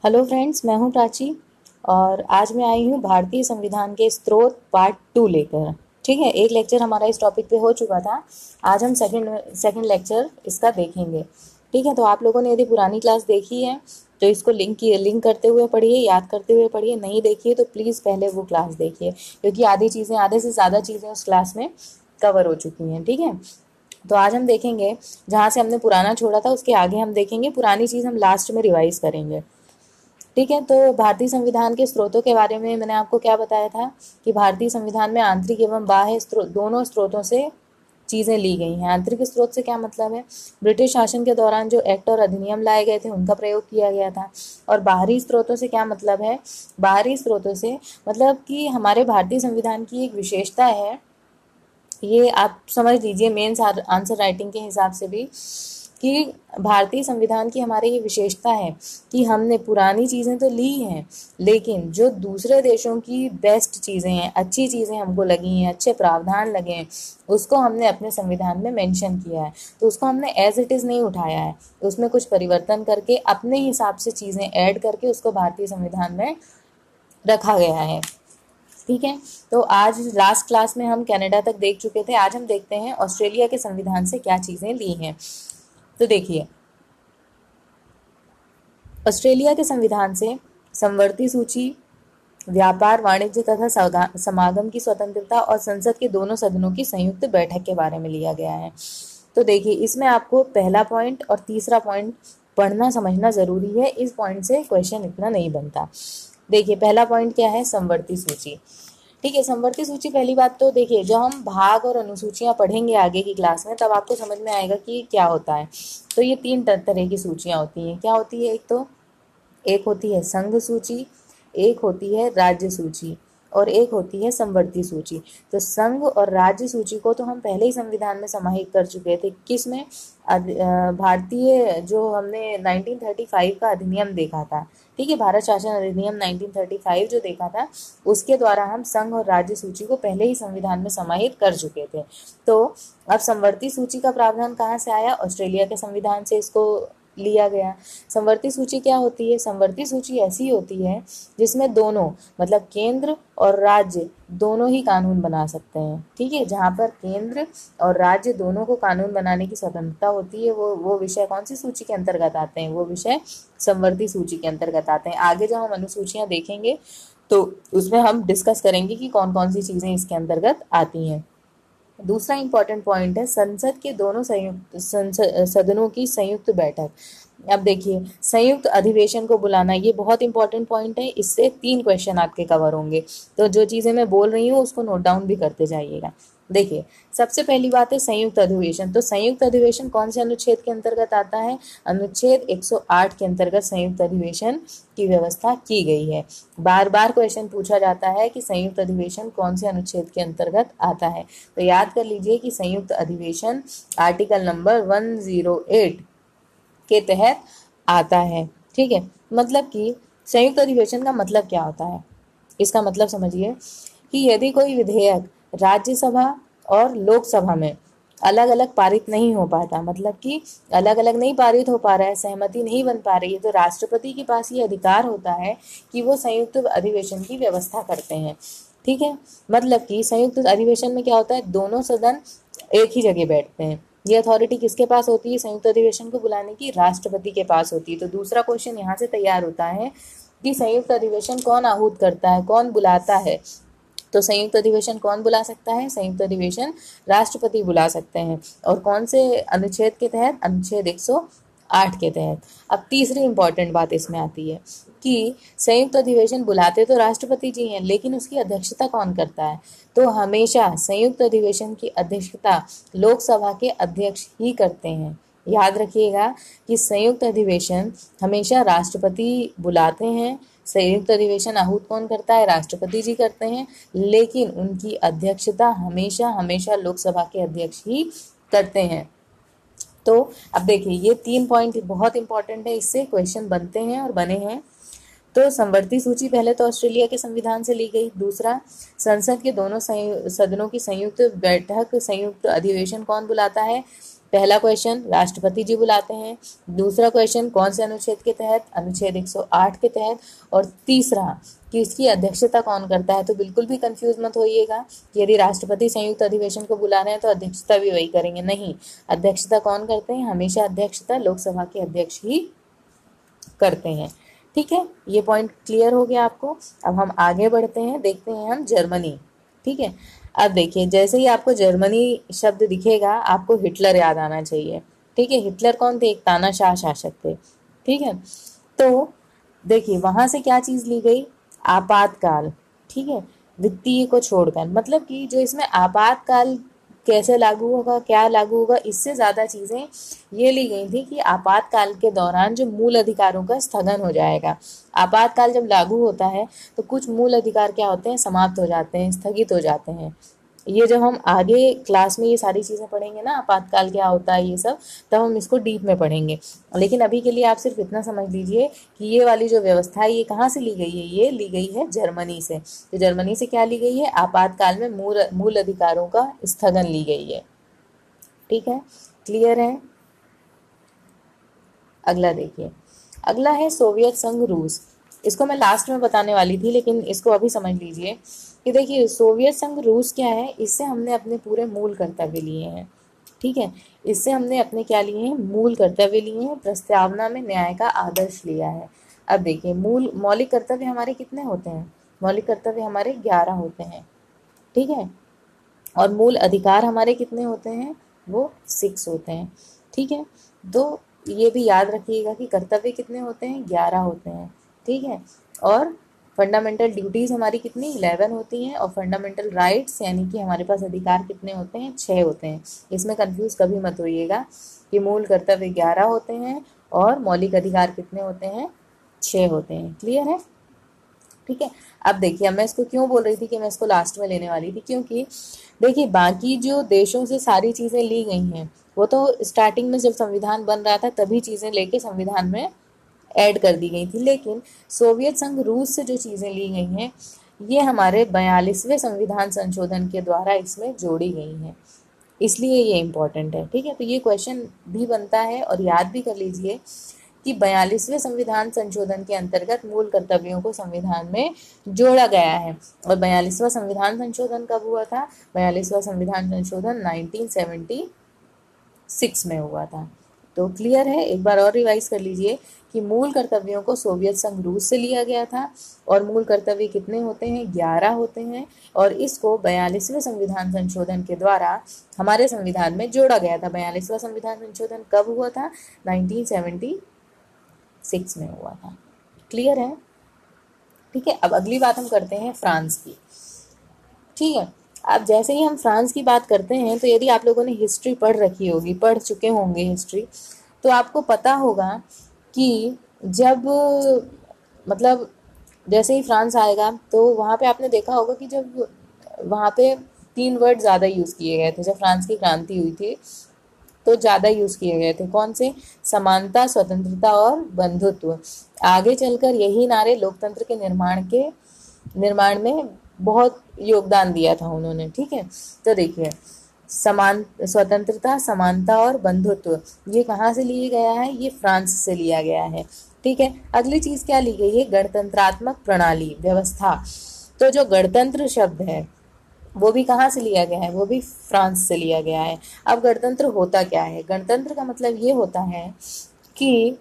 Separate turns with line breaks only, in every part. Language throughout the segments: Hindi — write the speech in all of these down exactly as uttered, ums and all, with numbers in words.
हेलो फ्रेंड्स, मैं हूं प्राची और आज मैं आई हूं भारतीय संविधान के स्रोत पार्ट टू लेकर। ठीक है, एक लेक्चर हमारा इस टॉपिक पे हो चुका था। आज हम सेकंड सेकंड लेक्चर इसका देखेंगे। ठीक है, तो आप लोगों ने यदि पुरानी क्लास देखी है तो इसको लिंक किए लिंक करते हुए पढ़िए, याद करते हुए पढ़िए। नहीं देखिए तो प्लीज़ पहले वो क्लास देखिए, क्योंकि आधी चीज़ें आधे से ज़्यादा चीज़ें उस क्लास में कवर हो चुकी हैं। ठीक है, तो आज हम देखेंगे जहाँ से हमने पुराना छोड़ा था उसके आगे हम देखेंगे, पुरानी चीज़ हम लास्ट में रिवाइज करेंगे। ठीक है, तो भारतीय संविधान के स्रोतों के बारे में मैंने आपको क्या बताया था कि भारतीय संविधान में आंतरिक एवं बाह्य स्रोत दोनों स्रोतों से चीज़ें ली गई हैं। आंतरिक स्रोत से क्या मतलब है, ब्रिटिश शासन के दौरान जो एक्ट और अधिनियम लाए गए थे उनका प्रयोग किया गया था। और बाहरी स्रोतों से क्या मतलब है, बाहरी स्रोतों से मतलब कि हमारे भारतीय संविधान की एक विशेषता है, ये आप समझ लीजिए मेंस आंसर राइटिंग के हिसाब से भी, कि भारतीय संविधान की हमारी ये विशेषता है कि हमने पुरानी चीज़ें तो ली हैं, लेकिन जो दूसरे देशों की बेस्ट चीज़ें हैं, अच्छी चीज़ें हमको लगी हैं, अच्छे प्रावधान लगे हैं, उसको हमने अपने संविधान में मेंशन किया है। तो उसको हमने एज इट इज़ नहीं उठाया है, उसमें कुछ परिवर्तन करके अपने हिसाब से चीज़ें ऐड करके उसको भारतीय संविधान में रखा गया है। ठीक है, तो आज लास्ट क्लास में हम कनाडा तक देख चुके थे। आज हम देखते हैं ऑस्ट्रेलिया के संविधान से क्या चीज़ें ली हैं। तो देखिए, ऑस्ट्रेलिया के संविधान से समवर्ती सूची, व्यापार वाणिज्य तथा समागम की स्वतंत्रता और संसद के दोनों सदनों की संयुक्त बैठक के बारे में लिया गया है। तो देखिए, इसमें आपको पहला पॉइंट और तीसरा पॉइंट पढ़ना समझना जरूरी है। इस पॉइंट से क्वेश्चन इतना नहीं बनता। देखिए, पहला पॉइंट क्या है, समवर्ती सूची। ठीक है, समवर्ती सूची, पहली बात तो देखिए, जब हम भाग और अनुसूचियां पढ़ेंगे आगे की क्लास में तब आपको समझ में आएगा कि क्या होता है। तो ये तीन तरह की सूचियां होती हैं। क्या होती है, एक तो एक होती है संघ सूची, एक होती है राज्य सूची और एक होती है समवर्ती सूची। तो संघ और राज्य सूची को तो हम पहले ही संविधान में समाहित कर चुके थे। किस में, भारतीय जो हमने नाइनटीन थर्टी फाइव का अधिनियम देखा था। ठीक है, भारत शासन अधिनियम नाइनटीन थर्टी फाइव जो देखा था उसके द्वारा हम संघ और राज्य सूची को पहले ही संविधान में समाहित कर चुके थे। तो अब समवर्ती सूची का प्रावधान कहाँ से आया, ऑस्ट्रेलिया के संविधान से इसको लिया गया। समवर्ती सूची क्या होती है, समवर्ती सूची ऐसी होती है जिसमें दोनों मतलब केंद्र और राज्य दोनों ही कानून बना सकते हैं। ठीक है, जहाँ पर केंद्र और राज्य दोनों को कानून बनाने की स्वतंत्रता होती है, वो वो विषय कौन सी सूची के अंतर्गत आते हैं, वो विषय समवर्ती सूची के अंतर्गत आते हैं। आगे जब हम अनुसूचियां देखेंगे तो उसमें हम डिस्कस करेंगे कि कौन कौन सी चीजें इसके अंतर्गत आती हैं। दूसरा इंपॉर्टेंट पॉइंट है संसद के दोनों संयुक्त सदनों की संयुक्त बैठक। अब देखिए, संयुक्त अधिवेशन को बुलाना, ये बहुत इंपॉर्टेंट पॉइंट है। इससे तीन क्वेश्चन आपके कवर होंगे। तो जो चीज़ें मैं बोल रही हूँ उसको नोट डाउन भी करते जाइएगा। देखिए, सबसे पहली बात है संयुक्त अधिवेशन। तो संयुक्त अधिवेशन कौन से अनुच्छेद के अंतर्गत आता है, अनुच्छेद एक सौ आठ के अंतर्गत संयुक्त अधिवेशन की व्यवस्था की गई है। बार बार क्वेश्चन पूछा जाता है कि संयुक्त अधिवेशन कौन से अनुच्छेद के अंतर्गत आता है। तो याद कर लीजिए कि संयुक्त अधिवेशन article number one zero eight के तहत आता है। ठीक है, मतलब कि संयुक्त अधिवेशन का मतलब क्या होता है, इसका मतलब समझिए कि यदि कोई विधेयक राज्यसभा और लोकसभा में अलग अलग पारित नहीं हो पाता, मतलब कि अलग अलग नहीं पारित हो पा रहा है, सहमति नहीं बन पा रही है, तो राष्ट्रपति के पास ये अधिकार होता है कि वो संयुक्त अधिवेशन की व्यवस्था करते हैं। ठीक है, मतलब कि संयुक्त अधिवेशन में क्या होता है, दोनों सदन एक ही जगह बैठते हैं। ये अथॉरिटी किसके पास होती है, संयुक्त अधिवेशन को बुलाने की राष्ट्रपति के पास होती है। तो दूसरा क्वेश्चन यहाँ से तैयार होता है कि संयुक्त अधिवेशन कौन आहूत करता है, कौन बुलाता है। तो संयुक्त अधिवेशन कौन बुला सकता है, संयुक्त अधिवेशन राष्ट्रपति बुला सकते हैं। और कौन से अनुच्छेद के तहत, अनुच्छेद एक सौ आठ के तहत। अब तीसरी इंपॉर्टेंट बात इसमें आती है कि संयुक्त अधिवेशन बुलाते तो राष्ट्रपति जी हैं, लेकिन उसकी अध्यक्षता कौन करता है। तो हमेशा संयुक्त अधिवेशन की अध्यक्षता लोकसभा के अध्यक्ष ही करते हैं। याद रखिएगा कि संयुक्त अधिवेशन हमेशा राष्ट्रपति बुलाते हैं, संयुक्त अधिवेशन आहूत कौन करता है, राष्ट्रपति जी करते हैं, लेकिन उनकी अध्यक्षता हमेशा हमेशा लोकसभा के अध्यक्ष ही करते हैं। तो अब देखिए, ये तीन पॉइंट बहुत इंपॉर्टेंट है, इससे क्वेश्चन बनते हैं और बने हैं। तो समवर्ती सूची पहले तो ऑस्ट्रेलिया के संविधान से ली गई। दूसरा, संसद के दोनों सदनों की संयुक्त बैठक, संयुक्त अधिवेशन कौन बुलाता है, पहला क्वेश्चन राष्ट्रपति जी बुलाते हैं, दूसरा क्वेश्चन कौन से अनुच्छेद के तहत, अनुच्छेद एक सौ आठ के तहत, और तीसरा कि इसकी अध्यक्षता कौन करता है। तो बिल्कुल भी कंफ्यूज मत होइएगा, यदि राष्ट्रपति संयुक्त अधिवेशन को बुला रहे हैं तो अध्यक्षता भी वही करेंगे, नहीं, अध्यक्षता कौन करते हैं, हमेशा अध्यक्षता लोकसभा के अध्यक्ष ही करते हैं। ठीक है, ये पॉइंट क्लियर हो गया आपको। अब हम आगे बढ़ते हैं, देखते हैं हम जर्मनी। ठीक है, अब देखिए जैसे ही आपको जर्मनी शब्द दिखेगा आपको हिटलर याद आना चाहिए। ठीक है, हिटलर कौन थे, एक तानाशाह शासक थे। ठीक है, तो देखिए वहां से क्या चीज ली गई, आपातकाल। ठीक है, वित्तीय को छोड़कर, मतलब कि जो इसमें आपातकाल कैसे लागू होगा, क्या लागू होगा, इससे ज्यादा चीजें ये ली गई थी कि आपातकाल के दौरान जो मूल अधिकारों का स्थगन हो जाएगा। आपातकाल जब लागू होता है तो कुछ मूल अधिकार क्या होते हैं, समाप्त हो जाते हैं, स्थगित हो जाते हैं। ये जब हम आगे क्लास में ये सारी चीज़ें पढ़ेंगे ना, आपातकाल क्या होता है ये सब, तब हम इसको डीप में पढ़ेंगे। लेकिन अभी के लिए आप सिर्फ इतना समझ लीजिए कि ये वाली जो व्यवस्था है ये कहाँ से ली गई है, ये ली गई है जर्मनी से। तो जर्मनी से क्या ली गई है, आपातकाल में मूल मूल अधिकारों का स्थगन ली गई है। ठीक है, क्लियर है। अगला देखिए, अगला है सोवियत संघ रूस। इसको मैं लास्ट में बताने वाली थी लेकिन इसको अभी समझ लीजिए कि देखिए सोवियत संघ रूस क्या है, इससे हमने अपने पूरे मूल कर्तव्य लिए हैं। ठीक है, इससे हमने अपने क्या लिए हैं, मूल कर्तव्य लिए हैं, प्रस्तावना में न्याय का आदर्श लिया है। अब देखिए मूल मौलिक कर्तव्य हमारे कितने होते हैं, मौलिक कर्तव्य हमारे ग्यारह होते हैं। ठीक है, और मूल अधिकार हमारे कितने होते हैं, वो सिक्स होते हैं। ठीक है, तो ये भी याद रखिएगा कि कर्तव्य कितने होते हैं, ग्यारह होते हैं। ठीक है, और फंडामेंटल ड्यूटीज़ हमारी कितनी, इलेवन होती हैं, और फंडामेंटल राइट्स यानी कि हमारे पास अधिकार कितने होते हैं, छः होते हैं। इसमें कंफ्यूज कभी मत होइएगा कि मूल कर्तव्य ग्यारह होते हैं और मौलिक अधिकार कितने होते हैं, छः होते हैं। क्लियर है। ठीक है, अब देखिए अब मैं इसको क्यों बोल रही थी कि मैं इसको लास्ट में लेने वाली थी, क्योंकि देखिए बाकी जो देशों से सारी चीज़ें ली गई हैं वो तो स्टार्टिंग में जब संविधान बन रहा था तभी चीज़ें लेके संविधान में ऐड कर दी गई थी, लेकिन सोवियत संघ रूस से जो चीज़ें ली गई हैं ये हमारे बयालीसवें संविधान संशोधन के द्वारा इसमें जोड़ी गई हैं, इसलिए ये इम्पोर्टेंट है। ठीक है, तो ये क्वेश्चन भी बनता है और याद भी कर लीजिए कि बयालीसवें संविधान संशोधन के अंतर्गत मूल कर्तव्यों को संविधान में जोड़ा गया है। और बयालीसवां संविधान संशोधन कब हुआ था, बयालीसवां संविधान संशोधन नाइनटीन सेवेंटी सिक्स में हुआ था। तो क्लियर है, एक बार और रिवाइज कर लीजिए कि मूल कर्तव्यों को सोवियत संघ रूस से लिया गया था और मूल कर्तव्य कितने होते हैं, ग्यारह होते हैं, और इसको बयालीसवें संविधान संशोधन के द्वारा हमारे संविधान में जोड़ा गया था। बयालीसवां संविधान संशोधन कब हुआ था, नाइनटीन सेवेंटी सिक्स में हुआ था। क्लियर है। ठीक है, अब अगली बात हम करते हैं फ्रांस की। ठीक है, अब जैसे ही हम फ्रांस की बात करते हैं तो यदि आप लोगों ने हिस्ट्री पढ़ रखी होगी, पढ़ चुके होंगे हिस्ट्री, तो आपको पता होगा कि जब मतलब जैसे ही फ्रांस आएगा तो वहाँ पे आपने देखा होगा कि जब वहाँ पे तीन वर्ड ज़्यादा यूज़ किए गए थे, जब फ्रांस की क्रांति हुई थी तो ज़्यादा यूज़ किए गए थे। कौन से, समानता, स्वतंत्रता और बंधुत्व। आगे चलकर यही नारे लोकतंत्र के निर्माण के निर्माण में बहुत योगदान दिया था उन्होंने। ठीक है, तो देखिए समान स्वतंत्रता, समानता और बंधुत्व ये कहाँ से लिया गया है, ये फ्रांस से लिया गया है। ठीक है, अगली चीज़ क्या ली गई है, गणतंत्रात्मक प्रणाली, व्यवस्था। तो जो गणतंत्र शब्द है वो भी कहाँ से लिया गया है, वो भी फ्रांस से लिया गया है। अब गणतंत्र होता क्या है, गणतंत्र का मतलब ये होता है कि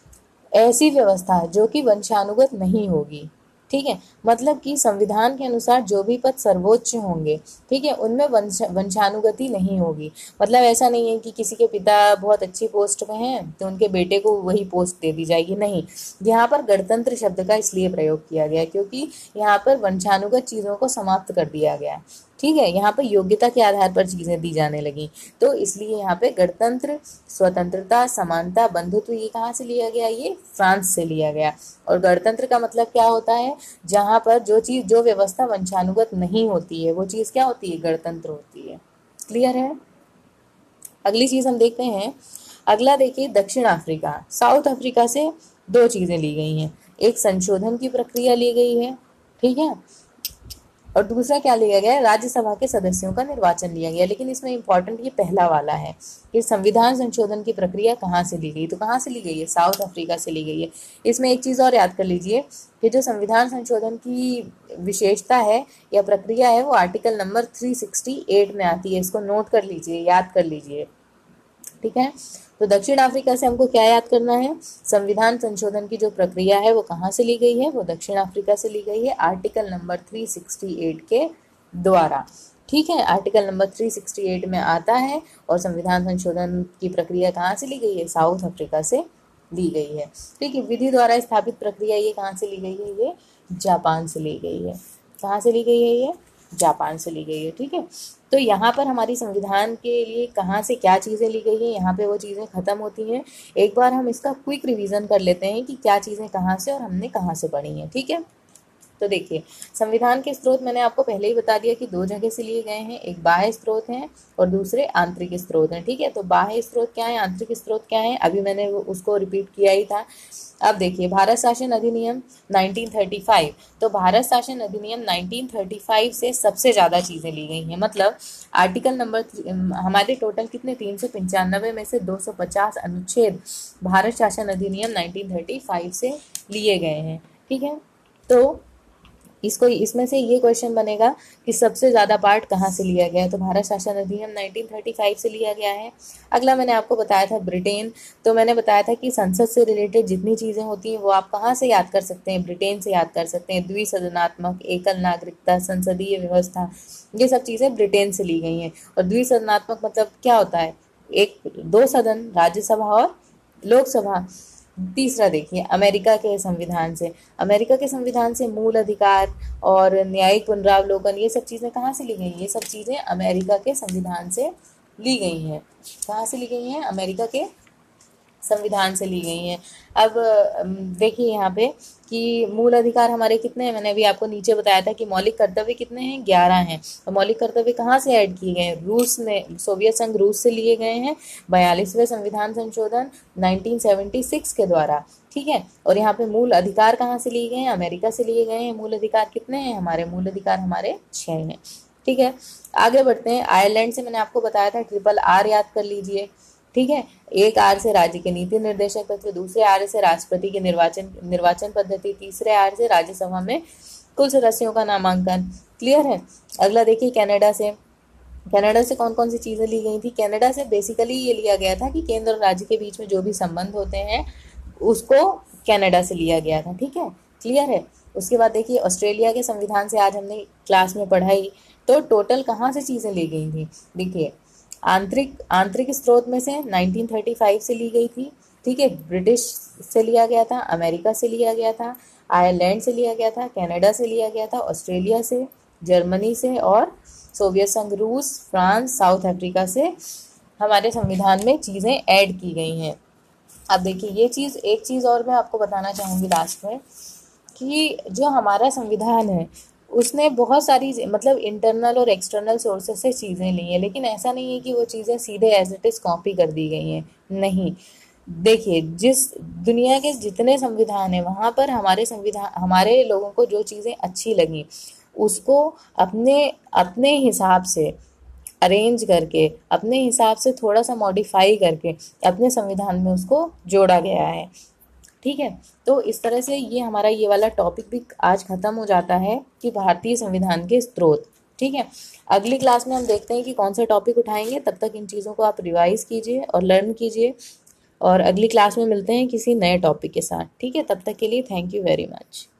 ऐसी व्यवस्था जो कि वंशानुगत नहीं होगी। ठीक है, मतलब कि संविधान के अनुसार जो भी पद सर्वोच्च होंगे, ठीक है, उनमें वंश वंशानुगति नहीं होगी। मतलब ऐसा नहीं है कि किसी के पिता बहुत अच्छी पोस्ट पे हैं तो उनके बेटे को वही पोस्ट दे दी जाएगी, नहीं। यहाँ पर गणतंत्र शब्द का इसलिए प्रयोग किया गया क्योंकि यहाँ पर वंशानुगत चीज़ों को समाप्त कर दिया गया। ठीक है, यहाँ पर योग्यता के आधार पर चीज़ें दी जाने लगी, तो इसलिए यहाँ पे गणतंत्र, स्वतंत्रता, समानता, बंधुत्व ये कहाँ से लिया गया, ये फ्रांस से लिया गया। और गणतंत्र का मतलब क्या होता है, जहाँ पर जो चीज़, जो व्यवस्था वंशानुगत नहीं होती है वो चीज़ क्या होती है, गणतंत्र होती है। क्लियर है। अगली चीज़ हम देखते हैं, अगला देखिए दक्षिण अफ्रीका। साउथ अफ्रीका से दो चीज़ें ली गई हैं, एक संशोधन की प्रक्रिया ली गई है, ठीक है, और दूसरा क्या लिया गया है, राज्यसभा के सदस्यों का निर्वाचन लिया गया। लेकिन इसमें इंपॉर्टेंट ये पहला वाला है कि संविधान संशोधन की प्रक्रिया कहाँ से ली गई, तो कहाँ से ली गई है, साउथ अफ्रीका से ली गई है। इसमें एक चीज़ और याद कर लीजिए कि जो संविधान संशोधन की विशेषता है या प्रक्रिया है वो आर्टिकल नंबर तीन सौ अड़सठ में आती है। इसको नोट कर लीजिए, याद कर लीजिए, ठीक है। तो दक्षिण अफ्रीका से हमको क्या याद करना है, संविधान संशोधन की जो प्रक्रिया है वो कहाँ से ली गई है, वो दक्षिण अफ्रीका से ली गई है आर्टिकल नंबर तीन सौ अड़सठ के द्वारा, ठीक है। आर्टिकल नंबर तीन सौ अड़सठ में आता है और संविधान संशोधन की प्रक्रिया कहाँ से ली गई है, साउथ अफ्रीका से ली गई है, ठीक है। विधि द्वारा स्थापित प्रक्रिया ये कहाँ से ली गई है, ये जापान से ली गई है। कहाँ से ली गई है, ये जापान से ली गई है, ठीक है। तो यहाँ पर हमारी संविधान के लिए कहाँ से क्या चीज़ें ली गई है, यहाँ पे वो चीज़ें खत्म होती हैं। एक बार हम इसका क्विक रिवीजन कर लेते हैं कि क्या चीज़ें कहाँ से और हमने कहाँ से पढ़ी हैं, ठीक है। तो देखिए, संविधान के स्रोत मैंने आपको पहले ही बता दिया कि दो जगह से लिए गए हैं, एक बाह्य स्रोत हैं और दूसरे आंतरिक स्रोत हैं, ठीक है। तो बाह्य स्रोत क्या है, आंतरिक स्रोत क्या है, अभी मैंने उसको रिपीट किया ही था। अब देखिए, भारत शासन अधिनियम नाइनटीन थर्टी फाइव, तो भारत शासन अधिनियम नाइनटीन थर्टी फाइव से सबसे ज़्यादा चीज़ें ली गई हैं। मतलब आर्टिकल नंबर हमारे टोटल कितने, तीन सौ पंचानवे में से दो सौ पचास अनुच्छेद भारत शासन अधिनियम नाइनटीन थर्टी फाइव से लिए गए हैं, ठीक है। तो इसको इसमें से ये क्वेश्चन बनेगा कि सबसे ज़्यादा पार्ट कहाँ से लिया गया है, तो भारत शासन अधिनियम नाइनटीन थर्टी फाइव से लिया गया है। अगला मैंने आपको बताया था ब्रिटेन, तो मैंने बताया था कि संसद से रिलेटेड जितनी चीज़ें होती हैं वो आप कहाँ से याद कर सकते हैं, ब्रिटेन से याद कर सकते हैं। द्विसदनात्मक, एकल नागरिकता, संसदीय व्यवस्था, ये सब चीज़ें ब्रिटेन से ली गई हैं। और द्विसदनात्मक मतलब क्या होता है, एक दो सदन, राज्यसभा और लोकसभा। तीसरा देखिए, अमेरिका के संविधान से, अमेरिका के संविधान से मूल अधिकार और न्यायिक पुनरावलोकन, ये सब चीज़ें कहाँ से ली गई हैं, ये सब चीज़ें अमेरिका के संविधान से ली गई हैं। कहाँ से ली गई हैं, अमेरिका के संविधान से ली गई हैं। अब देखिए यहाँ पे कि मूल अधिकार हमारे कितने हैं, मैंने अभी आपको नीचे बताया था कि मौलिक कर्तव्य कितने हैं, ग्यारह हैं। तो मौलिक कर्तव्य कहाँ से ऐड किए गए हैं, रूस में, सोवियत संघ रूस से लिए गए हैं बयालीसवें संविधान संशोधन नाइनटीन सेवेंटी सिक्स के द्वारा, ठीक है। और यहाँ पे मूल अधिकार कहाँ से लिए गए हैं, अमेरिका से लिए गए हैं। मूल अधिकार कितने हैं हमारे, मूल अधिकार हमारे छः हैं, ठीक है। आगे बढ़ते हैं, आयरलैंड से मैंने आपको बताया था ट्रिपल आर याद कर लीजिए, ठीक है। एक आर से राज्य के नीति निर्देशक तत्व, दूसरे आर से राष्ट्रपति की निर्वाचन निर्वाचन पद्धति, तीसरे आर से राज्यसभा में कुल सदस्यों का नामांकन। क्लियर है। अगला देखिए, कनाडा से, कनाडा से कौन कौन सी चीज़ें ली गई थी। कनाडा से बेसिकली ये लिया गया था कि केंद्र और राज्य के बीच में जो भी संबंध होते हैं उसको कनाडा से लिया गया था, ठीक है। क्लियर है। उसके बाद देखिए, ऑस्ट्रेलिया के संविधान से आज हमने क्लास में पढ़ाई, तो टोटल कहाँ से चीज़ें ली गई थी, देखिए आंतरिक आंतरिक स्रोत में से नाइनटीन थर्टी फाइव से ली गई थी, ठीक है। ब्रिटिश से लिया गया था, अमेरिका से लिया गया था, आयरलैंड से लिया गया था, कनाडा से लिया गया था, ऑस्ट्रेलिया से, जर्मनी से और सोवियत संघ रूस, फ्रांस, साउथ अफ्रीका से हमारे संविधान में चीज़ें ऐड की गई हैं। अब देखिए, ये चीज़, एक चीज़ और मैं आपको बताना चाहूँगी लास्ट में कि जो हमारा संविधान है उसने बहुत सारी मतलब इंटरनल और एक्सटर्नल सोर्सेस से चीज़ें ली हैं, लेकिन ऐसा नहीं है कि वो चीज़ें सीधे एज इट इज़ कॉपी कर दी गई हैं, नहीं। देखिए, जिस दुनिया के जितने संविधान हैं वहाँ पर हमारे संविधान, हमारे लोगों को जो चीज़ें अच्छी लगी उसको अपने अपने हिसाब से अरेंज करके, अपने हिसाब से थोड़ा सा मॉडिफाई करके अपने संविधान में उसको जोड़ा गया है, ठीक है। तो इस तरह से ये हमारा ये वाला टॉपिक भी आज ख़त्म हो जाता है कि भारतीय संविधान के स्रोत, ठीक है। अगली क्लास में हम देखते हैं कि कौन सा टॉपिक उठाएंगे। तब तक इन चीज़ों को आप रिवाइज कीजिए और लर्न कीजिए, और अगली क्लास में मिलते हैं किसी नए टॉपिक के साथ, ठीक है। तब तक के लिए थैंक यू वेरी मच।